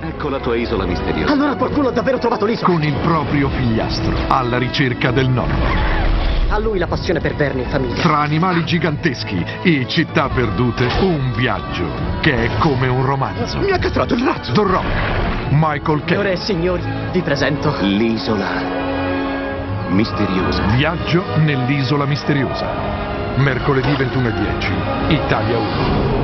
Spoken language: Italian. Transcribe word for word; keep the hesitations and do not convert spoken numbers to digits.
Ecco la tua isola misteriosa. Allora qualcuno ha davvero trovato l'isola. Con il proprio figliastro, alla ricerca del nonno. Ha lui la passione per Bernie in famiglia. Tra animali giganteschi e città perdute, un viaggio che è come un romanzo. Mi ha castrato il razzo. The Rock, Michael Signore e Caine. signori, vi presento L'isola misteriosa. Viaggio nell'isola misteriosa. Mercoledì ventuno e dieci, Italia uno.